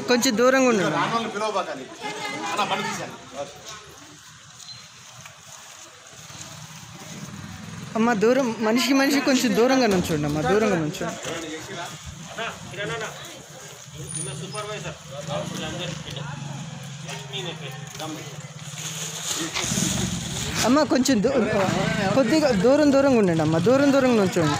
కొంచెం దూరంగా ఉండు. అమ్మ దూరం, మనిషి కొంచెం దూరంగా నుంచోండి అమ్మ, దూరంగా నుంచోండి. అమ్మ కొంచెం కొద్దిగా దూరంగా ఉండండి అమ్మ, దూరంగా నుంచోండి.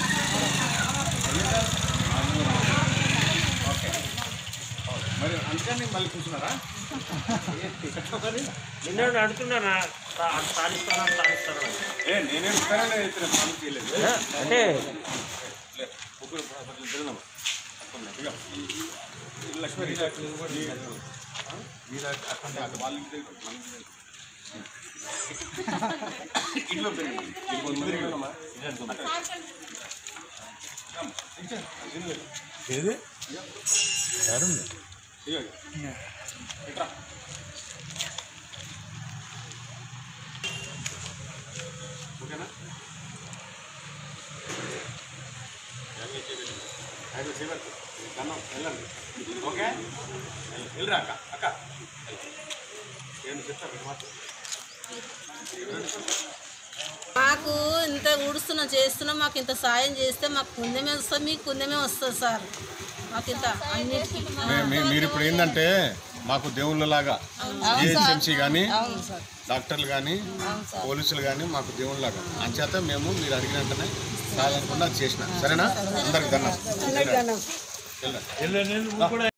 ఏది ఓకేనా? వెళ్ళండి. ఓకే వెళ్ళరా అక్క అక్క ఏం చెప్తారు మాకు ఇంత ఊడుస్తున్నాం చేస్తున్నాం, మాకు ఇంత సాయం చేస్తే మాకు పుణ్యమే వస్తుంది, మీకు పుణ్యమే వస్తుంది సార్. మాకు ఇంత అన్నిటికీ మీరు ఇప్పుడు ఏంటంటే మాకు దేవుళ్ళలాగా జిహెచ్ఎంసీ కానీ డాక్టర్లు కానీ పోలీసులు కానీ మాకు దేవుళ్ళలాగా అంచేత మేము మీరు అడిగిన వెంటనే కాదనకుండా చేసిన. సరేనా? అందరికి ధన్యవాదాలు.